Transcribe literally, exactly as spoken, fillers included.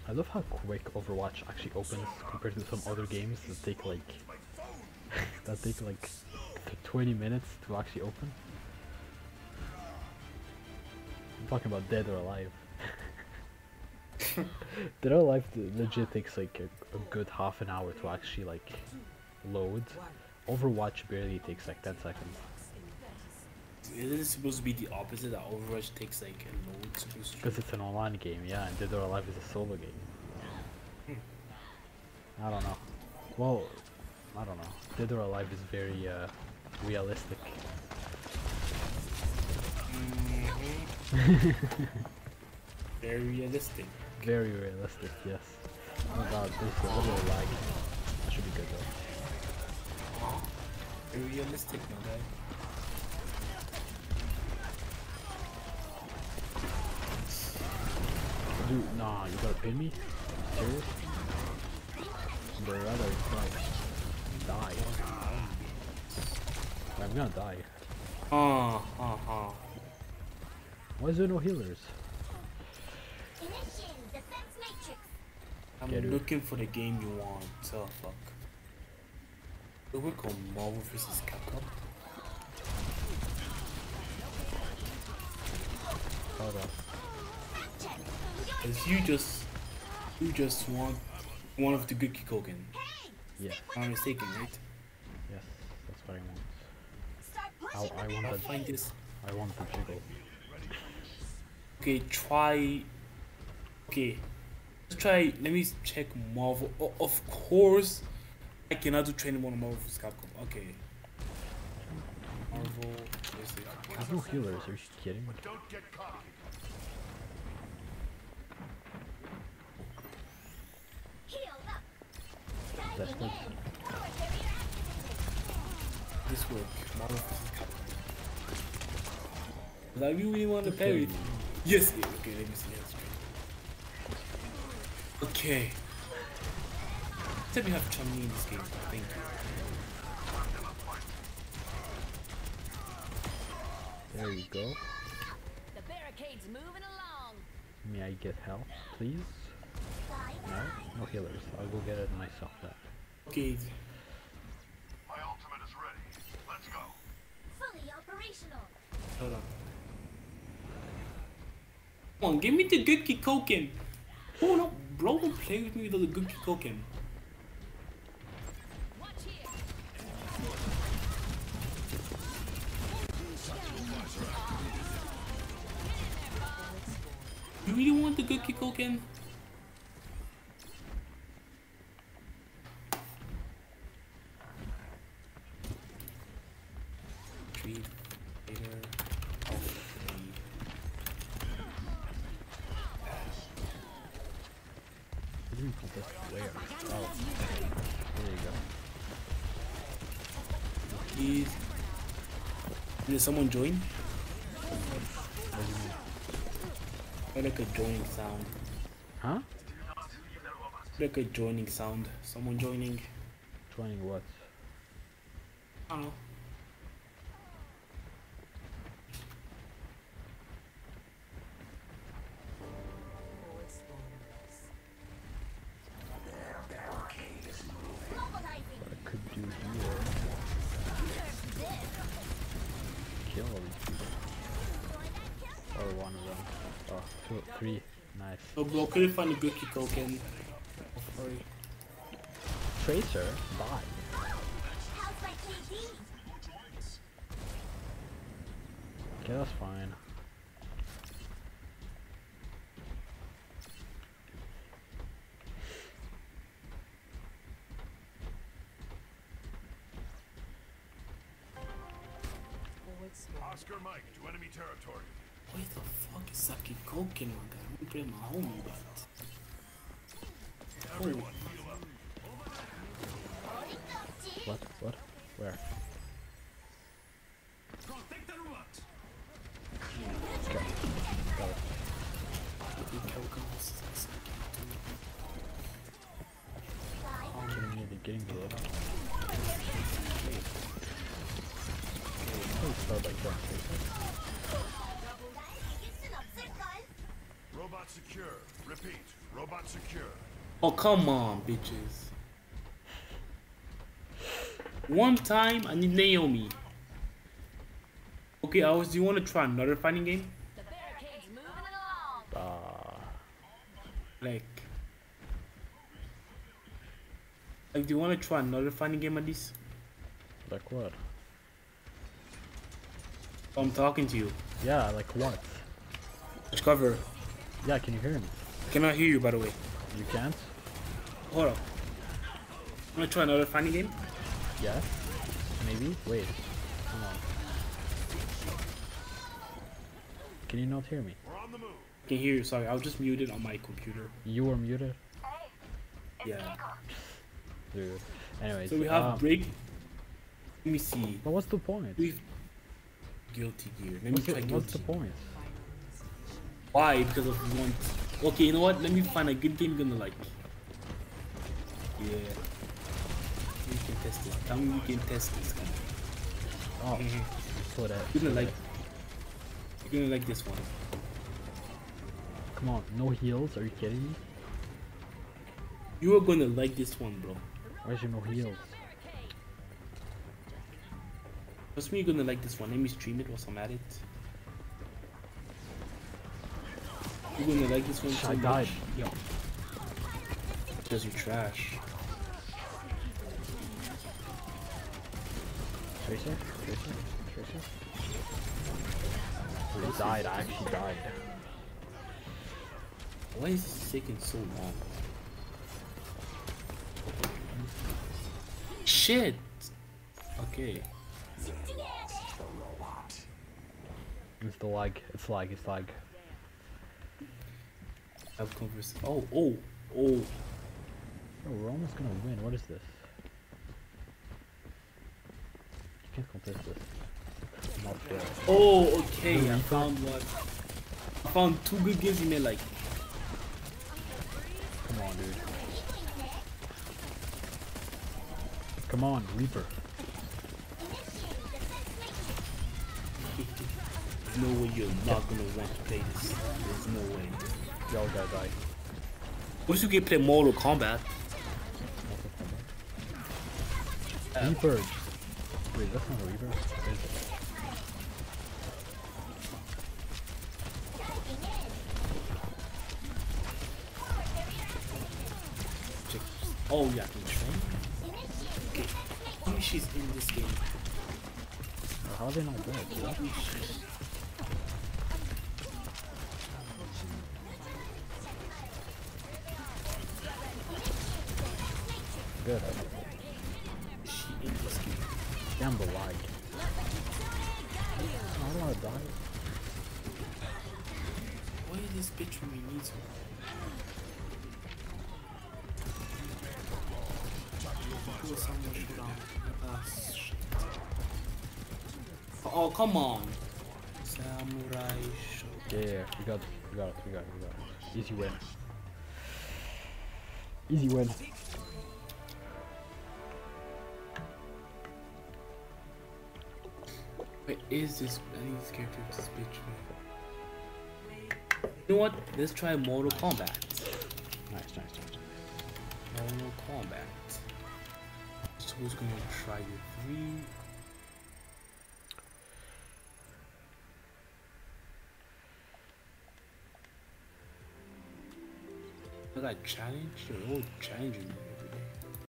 I love how quick Overwatch actually opens compared to some other games that take like that take like twenty minutes to actually open. I'm talking about Dead or Alive. Dead or Alive legit takes like a, a good half an hour to actually like load. Overwatch barely takes like ten seconds. Isn't it supposed to be the opposite, that Overwatch takes like a load? Because it's an online game, yeah, and Dead or Alive is a solo game. I don't know. Well, I don't know. Dead or Alive is very uh, realistic. Mm-hmm. Very realistic. Very realistic, yes. Oh my god, there's a little lag. That should be good though. Very realistic, no guy. Dude, nah, you gotta pin me? Serious? Bro, rather like die. I'm gonna die. Uh, uh, uh. Why is there no healers? I'm Get looking it. for the game you want, so fuck. We will call Marvel versus Capcom. Hold on. Cause you just, you just want one of the good Kikoken. Yeah. I'm not mistaken, right? Yes, that's what I want. I, I want I'll the. find this. I want the jiggle. Okay, try. Okay, let's try. Let me check Marvel. Oh, of course, I cannot do training mode on Marvel versus Capcom. Okay. Marvel. I have no healers. Are you kidding me? Don't get cocky. That's good. This work. Marvel versus Capcom. I really want to parry. Yes. Yeah, okay. Let me see. Let's try. Okay. Let me have Chun-Li in this game. Thank you. There you go. The barricade's moving along. May I get help, please? No? No healers. I'll go get it myself then. Okay. My ultimate is ready. Let's go. Fully operational. Hold on. Come on, give me the good Kikoken. Oh no, bro, don't play with me with the good Kikoken. Watch here. You really want the good Kikoken? Tree, later, Where do we put this? Where? Oh. There you go. please. Did someone join? What do you mean? I like a joining sound. Huh? Like a joining sound. Someone joining. Joining what? I don't know. What I could do here. Kill all these people. Or one of them. Oh, two, three. Nice. No, bro, couldn't find a good Kikoken. Oh, sorry. Tracer? Bye. How's my K D? Okay, that's fine. Oscar Mike to enemy territory. What the fuck is that Kikoken, my guy? I'm gonna play my homie, but. Everyone, heal up. What? What? Where? Okay. Got it. Killing me, they're getting below. Please start like that. Robot secure. secure. Repeat. Robot secure. Oh, come on, bitches. One time, I need Naomi. Okay, Alice, do you want to try another fighting game? The barricade's moving along. Uh, Like, like, do you want to try another fighting game at least? like what? I'm talking to you. Yeah, like what? Discover. Yeah, can you hear me? Cannot hear you, by the way. You can't? Hold on. Want to try another fighting game? Yes? Maybe? Wait. Come on. Can you not hear me? We're on the move. Can hear you. Sorry, I was just muted on my computer. You were muted? Yeah. Dude. Anyways. So we have um, break. Let me see. But what's the point? We've Guilty Gear. Let me What's try the, Guilty. what's the point? Why? Because of one. Okay, you know what? Let me find a good game you're gonna like. Yeah. We can test it. Tell me we can test this. Come Oh, on. put it. You're gonna like. You're gonna like this one. Come on, no heals? Are you kidding me? You are gonna like this one, bro. Why is there no heals? Trust me, you're gonna like this one. Let me stream it whilst I'm at it. You're gonna like this one so I much. died. Yo. Because you're trash. Tracer? Tracer? Tracer? I died, I actually died. Why is this taking so long? Shit! Okay. It's the lag. It's lag, it's lag. Have convers. Oh, oh, oh. Oh, we're almost gonna win. What is this? You can't compress this. Not fair. Oh, okay. I Really? found one. I found two good games you may like. Come on, dude. Come on, Reaper. There's no way you're not gonna want to play this. There's no way. Y'all gotta die. What if you can play Mortal Kombat? Uh, Reaper! Wait, that's not a Reaper. What is it? check. Oh, yeah, I can train. Okay. How many she's in this game? Or how are they not dead? What? Good. Is she in this game? Damn the lag. I don't wanna die. Why is this bitch when we need to? Do someone shoot on. Ah, shit. Oh, come on. Samurai show. Yeah, yeah, we got, we got it, we got it, we got it. Easy win. Easy win. Wait, is this any character with this bitch, man? You know what? Let's try Mortal Kombat. Nice, nice, nice. Mortal Kombat. So who's gonna try the three? I got challenged? You're all challenging me.